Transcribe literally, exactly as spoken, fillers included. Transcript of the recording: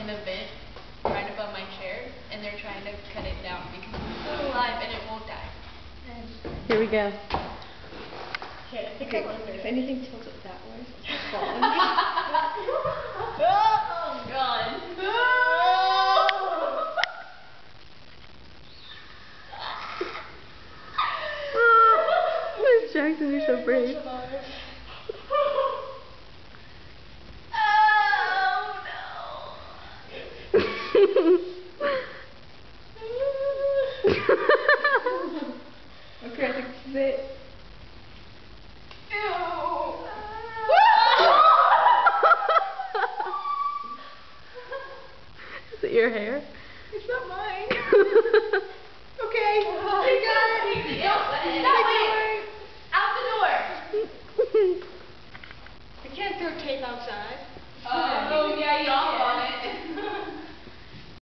the vent right above my chair, and they're trying to cut it down because it's still alive and it won't die. Here we go. Okay, I think okay, I wonder if anything tilts it that way, it's falling. Oh god. Miss Jackson, you're so brave. Oh no. Okay, I think this is it. Is it your hair? It's not mine. Okay. You got it. That way. Out the door. I can't throw tape outside.